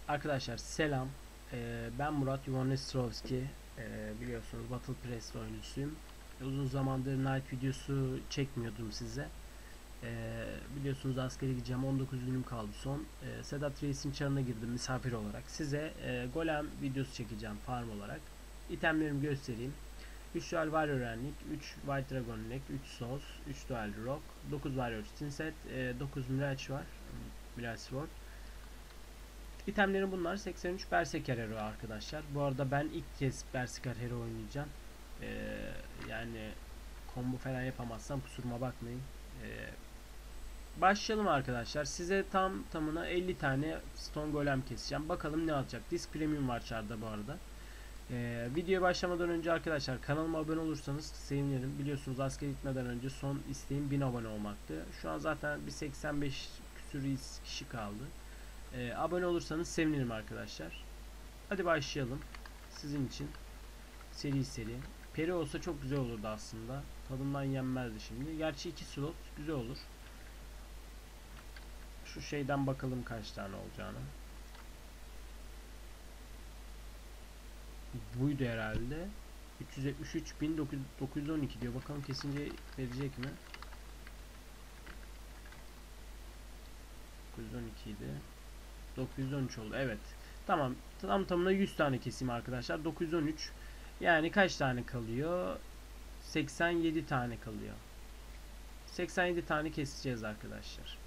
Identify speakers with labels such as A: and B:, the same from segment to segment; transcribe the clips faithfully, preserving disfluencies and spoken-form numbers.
A: Arkadaşlar selam. Ee, ben Murat Yuvanestrovski. Ee, biliyorsunuz Battle Press oyuncusuyum. Uzun zamandır Night videosu çekmiyordum size. Ee, biliyorsunuz askere gideceğim. on dokuz günüm kaldı son. Ee, Sedat Reis'in çarına girdim misafir olarak. Size e, Golem videosu çekeceğim farm olarak. İtemlerimi göstereyim. üç Dual Warrior Enlik, üç White Dragon Neck, üç Souls, üç Dual Rock, dokuz Warrior Tin Set, e, dokuz Mirage var. Mirage Sword. İtemlerim bunlar. seksen üç Berserker Hero arkadaşlar. Bu arada ben ilk kez Berserker Hero oynayacağım. Ee, yani combo falan yapamazsam kusuruma bakmayın. Ee, başlayalım arkadaşlar. Size tam tamına elli tane Stone Golem keseceğim. Bakalım ne atacak. Disk Premium var çarda bu arada. Ee, videoya başlamadan önce arkadaşlar kanalıma abone olursanız sevinirim. Biliyorsunuz asker gitmeden önce son isteğim bin abone olmaktı. Şu an zaten bir seksen beş küsür kişi kaldı. Ee, abone olursanız sevinirim arkadaşlar. Hadi başlayalım. Sizin için seri seri. Peri olsa çok güzel olurdu aslında. Tadından yenmezdi şimdi. Gerçi iki slot güzel olur. Şu şeyden bakalım kaç tane olacağını. Buydu herhalde. üç yüz yetmiş üç bin dokuz yüz on iki diyor. Bakalım kesince verecek mi? dokuz yüz on iki idi. dokuz yüz on üç oldu. Evet. Tamam. Tam tamına yüz tane keseyim arkadaşlar. dokuz yüz on üç. Yani kaç tane kalıyor? seksen yedi tane kalıyor. seksen yedi tane keseceğiz arkadaşlar.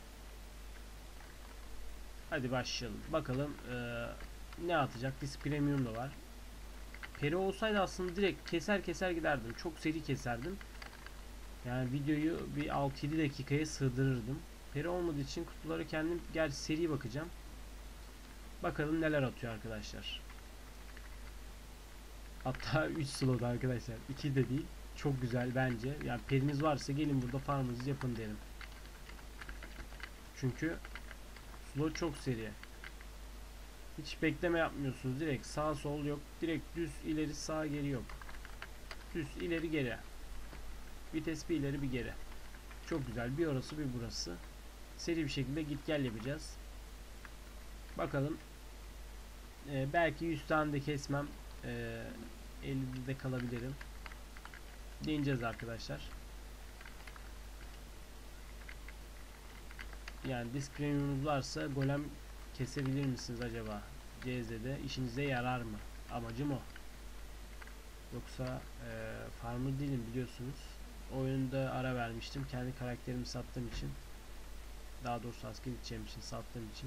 A: Hadi başlayalım. Bakalım ee, ne atacak? Disk Premium da var. Peri olsaydı aslında direkt keser keser giderdim. Çok seri keserdim. Yani videoyu bir altı yedi dakikaya sığdırırdım. Peri olmadığı için kutulara kendim gerçi seri bakacağım. Bakalım neler atıyor arkadaşlar. Hatta üç slot arkadaşlar. iki de değil. Çok güzel bence. Yani periniz varsa gelin burada farmınızı yapın derim. Çünkü slot çok seri. Hiç bekleme yapmıyorsunuz. Direkt sağ sol yok. Direkt düz ileri sağ geri yok. Düz ileri geri. Vites bir ileri bir geri. Çok güzel. Bir orası bir burası. Seri bir şekilde git gel yapacağız. Bakalım. Ee, belki yüz tane de kesmem. Ee, ellide de kalabilirim. Deneyeceğiz arkadaşlar. Yani disk premiumunuz varsa golem kesebilir misiniz acaba? C Z'de işinize yarar mı? Amacım o. Yoksa e, farmer değilim biliyorsunuz. Oyunda ara vermiştim. Kendi karakterimi sattığım için. Daha doğrusu asker gideceğim için sattığım için.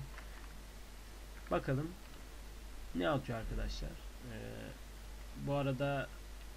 A: Bakalım ne atıyor arkadaşlar. E, bu arada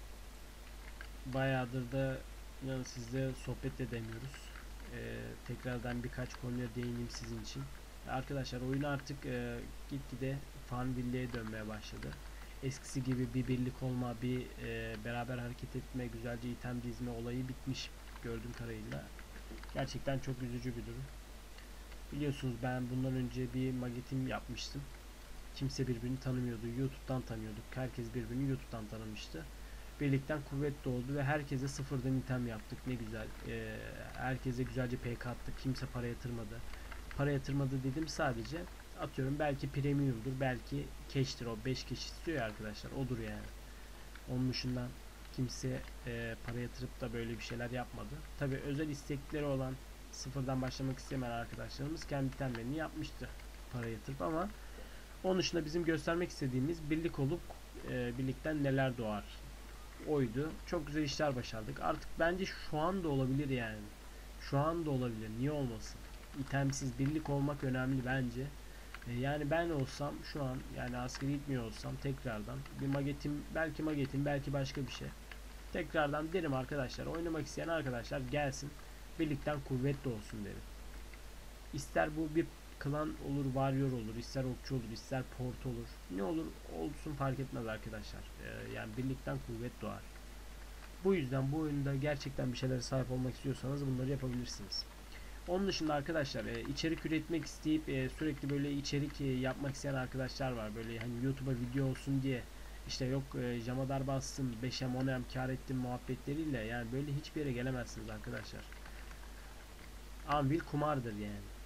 A: bayağıdır da yani sizle sohbet edemiyoruz. E, tekrardan birkaç konuya değineyim sizin için. Arkadaşlar oyun artık e, gitgide Farmville'ye dönmeye başladı. Eskisi gibi bir birlik olma, bir e, beraber hareket etme, güzelce item dizme olayı bitmiş gördüğüm kadarıyla. Gerçekten çok üzücü bir durum. Biliyorsunuz ben bundan önce bir magetim yapmıştım. Kimse birbirini tanımıyordu. YouTube'dan tanıyorduk. Herkes birbirini YouTube'dan tanımıştı. Birlikten kuvvet doğdu ve herkese sıfırdan item yaptık. Ne güzel. Ee, herkese güzelce P K attık. Kimse para yatırmadı. Para yatırmadı dedim sadece. Atıyorum belki premiumdur. Belki cash'tir o. beş cash istiyor ya arkadaşlar. Odur yani. Onun dışında kimse e, para yatırıp da böyle bir şeyler yapmadı. Tabi özel istekleri olan sıfırdan başlamak istemeyen arkadaşlarımız kendi itemlerini yapmıştı. Para yatırıp ama onun dışında bizim göstermek istediğimiz birlik olup e, birlikten neler doğar oydu. Çok güzel işler başardık. Artık bence şu anda olabilir yani. Şu anda olabilir. Niye olmasın? İtemsiz birlik olmak önemli bence. E, yani ben olsam şu an yani askeri gitmiyor olsam tekrardan bir magetim belki magetim belki başka bir şey. Tekrardan derim arkadaşlar oynamak isteyen arkadaşlar gelsin. Birlikten kuvvetli olsun derim. İster bu bir klan olur, warrior olur, ister okçu olur, ister port olur. Ne olur olsun fark etmez arkadaşlar. Ee, yani birlikten kuvvet doğar. Bu yüzden bu oyunda gerçekten bir şeylere sahip olmak istiyorsanız bunları yapabilirsiniz. Onun dışında arkadaşlar e, içerik üretmek isteyip e, sürekli böyle içerik e, yapmak isteyen arkadaşlar var. Böyle hani YouTube'a video olsun diye işte yok e, jamadar bastım beş em on em kar ettim muhabbetleriyle yani böyle hiçbir yere gelemezsiniz arkadaşlar. Anvil kumardır yani.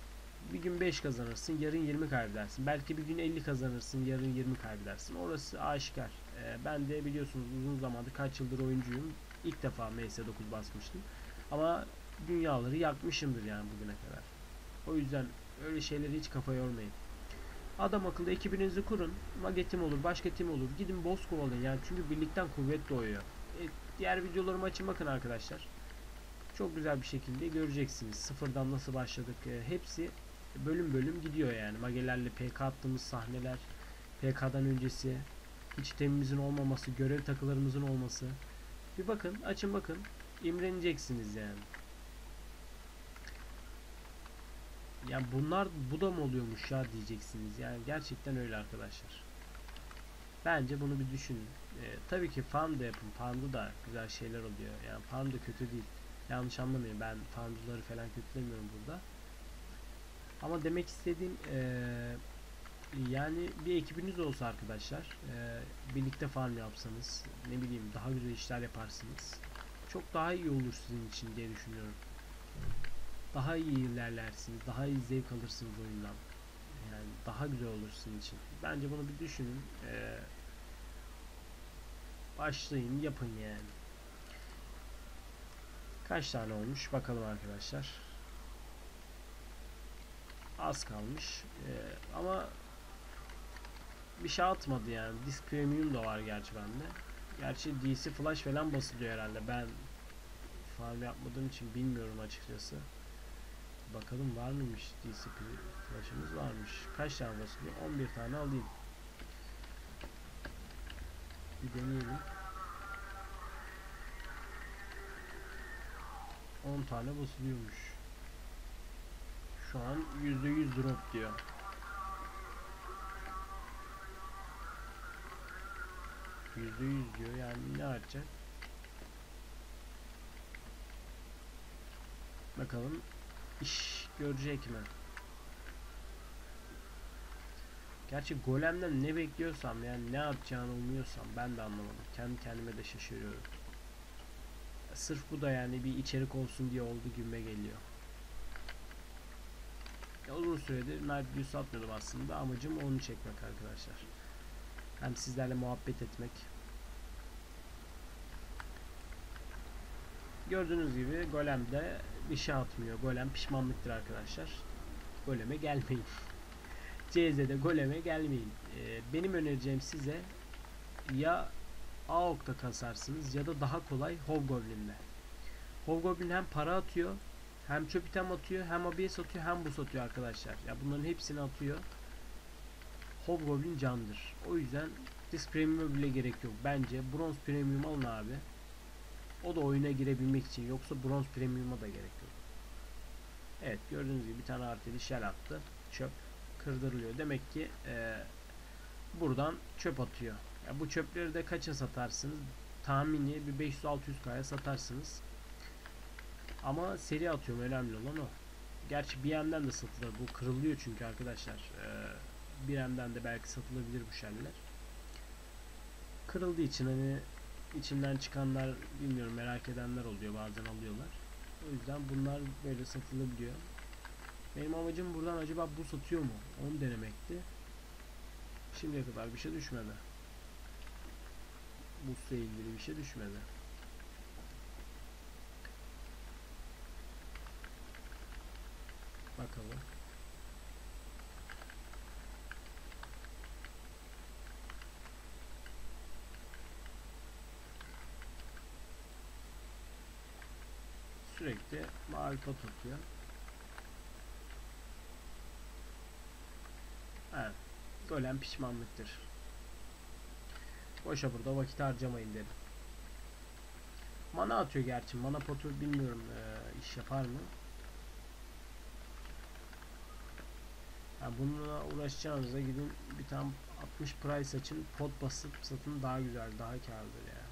A: Bir gün beş kazanırsın, yarın yirmi kaybedersin. Belki bir gün elli kazanırsın, yarın yirmi kaybedersin. Orası aşikar. Ee, ben de biliyorsunuz uzun zamandır, kaç yıldır oyuncuyum. İlk defa M S dokuz basmıştım. Ama dünyaları yakmışımdır yani bugüne kadar. O yüzden öyle şeyleri hiç kafa yormayın. Adam akıllı ekibinizi kurun. Mage tim olur, başka tim olur. Gidin boss kovalayın yani, çünkü birlikten kuvvet doğuyor. E, diğer videolarımı açın bakın arkadaşlar. Çok güzel bir şekilde göreceksiniz. Sıfırdan nasıl başladık. E, hepsi bölüm bölüm gidiyor yani. Magelerle P K attığımız sahneler, P K'dan öncesi, hiç temimizin olmaması, görev takılarımızın olması. Bir bakın, açın bakın. İmreneceksiniz yani. Yani bunlar, bu da mı oluyormuş ya diyeceksiniz. Yani gerçekten öyle arkadaşlar. Bence bunu bir düşünün. Ee, tabii ki farm da yapın. Farmda da güzel şeyler oluyor. Yani farm da kötü değil. Yanlış anlamayın. Ben farmcıları falan kötülemiyorum burada. Ama demek istediğim ee, yani bir ekibiniz olsa arkadaşlar, ee, birlikte farm yapsanız, ne bileyim, daha güzel işler yaparsınız. Çok daha iyi olur sizin için diye düşünüyorum. Daha iyi ilerlersiniz. Daha iyi zevk alırsınız oyundan. Yani daha güzel olur sizin için. Bence bunu bir düşünün. Ee, başlayın, yapın yani. Kaç tane olmuş bakalım arkadaşlar. Az kalmış. Ee, ama bir şey atmadı yani. Disk Premium da var gerçi bende. Gerçi D C Flash falan basılıyor herhalde. Ben farm yapmadığım için bilmiyorum açıkçası. Bakalım var mıymış, D C Flash'ımız varmış. Kaç tane basılıyor? on bir tane alayım. Bir deneyelim. on tane basılıyormuş. Şu an yüzde yüz drop diyor. yüzde yüz diyor, yani ne artacak? Bakalım iş görecek mi? Gerçi golemden ne bekliyorsam, yani ne yapacağını umuyorsam ben de anlamadım. Kendi kendime de şaşırıyorum. Sırf bu da yani bir içerik olsun diye oldu gibime geliyor. Ya uzun süredir Night View atmıyordum aslında. Amacım onu çekmek arkadaşlar. Hem sizlerle muhabbet etmek. Gördüğünüz gibi golem de bir şey atmıyor. Golem pişmanlıktır arkadaşlar. Goleme gelmeyin. C Z'de goleme gelmeyin. Ee, benim önereceğim size, ya A O K'ta kasarsınız ya da daha kolay Hobgoblin'de. Hobgoblin hem para atıyor, hem çöp item atıyor, hem abiye satıyor, hem bu satıyor arkadaşlar. Ya bunların hepsini atıyor. Hobgoblin candır. O yüzden Disk Premium'a bile gerek yok. Bence Bronze Premium alın abi. O da oyuna girebilmek için. Yoksa Bronze Premium'a da gerek yok. Evet, gördüğünüz gibi bir tane arteli shell attı. Çöp kırdırılıyor. Demek ki e, buradan çöp atıyor. Ya bu çöpleri de kaça satarsınız? Tahmini bir beş yüz altı yüz K'ya satarsınız. Ama seri atıyorum, önemli olan o. Gerçi B M'den de satılır. Bu kırılıyor çünkü arkadaşlar. Ee, bir M'den de belki satılabilir bu şeyler. Kırıldığı için hani içinden çıkanlar, bilmiyorum, merak edenler oluyor, bazen alıyorlar. O yüzden bunlar böyle satılabiliyor. Benim amacım buradan acaba bu satıyor mu, onu denemekti. Şimdiye kadar bir şey düşmedi. Busla ilgili bir şey düşmedi. Bakalım. Sürekli mavi pot atıyor. Evet. Golem pişmanlıktır. Boşa burada vakit harcamayın derim. Mana atıyor gerçi. Mana potu bilmiyorum e, iş yapar mı? Yani bununla uğraşacağınıza gidin bir tane altmış price açın, pot basıp satın, daha güzel, daha kârdır ya.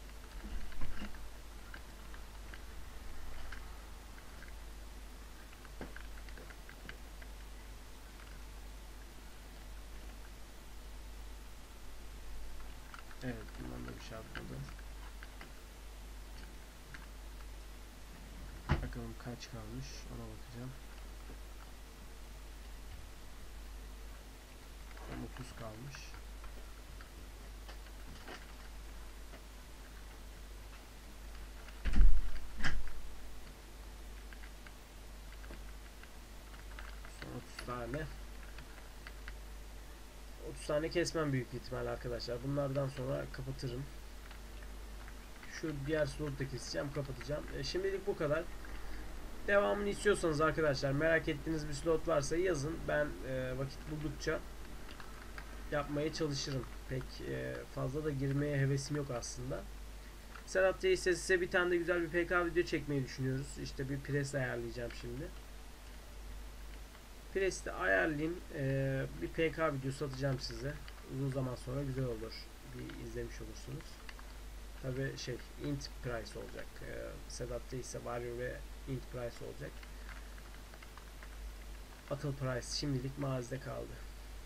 A: Evet, bundan da bir şey atmadı. Bakalım kaç kalmış, ona bakacağım. kalmış. Son otuz tane. otuz tane kesmem büyük ihtimal arkadaşlar. Bunlardan sonra kapatırım. Şu diğer slotu da keseceğim, kapatacağım. E, şimdilik bu kadar. Devamını istiyorsanız arkadaşlar, merak ettiğiniz bir slot varsa yazın. Ben e, vakit buldukça yapmaya çalışırım. Pek e, fazla da girmeye hevesim yok aslında. Sedat Reis size bir tane de güzel bir P K video çekmeyi düşünüyoruz. İşte bir pres ayarlayacağım şimdi. Pres'i ayarlayayım. E, bir P K videosu atacağım size. Uzun zaman sonra güzel olur. Bir izlemiş olursunuz. Tabi şey, int price olacak. E, Sedat'ta ise warrior ve int price olacak. Battle price şimdilik mağazada kaldı.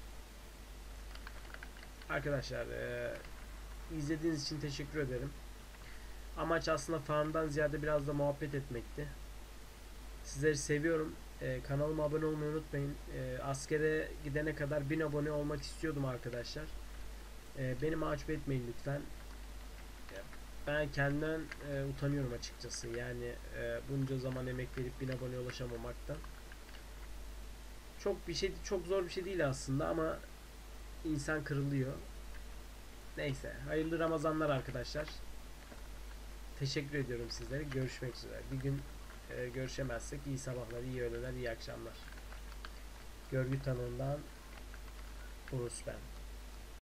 A: Arkadaşlar e, izlediğiniz için teşekkür ederim. Amaç aslında farmdan ziyade biraz da muhabbet etmekti. Sizleri seviyorum. E, kanalıma abone olmayı unutmayın. E, askere gidene kadar bin abone olmak istiyordum arkadaşlar. E, beni mahcup etmeyin lütfen. Ben kendimden e, utanıyorum açıkçası. Yani e, bunca zaman emek verip bin aboneye ulaşamamaktan. Çok bir şey, çok zor bir şey değil aslında ama insan kırılıyor. Neyse, hayırlı Ramazanlar arkadaşlar. Teşekkür ediyorum sizlere. Görüşmek üzere. Bir gün e, görüşemezsek iyi sabahlar, iyi öğleler, iyi akşamlar. Görgü tanığından Urus ben.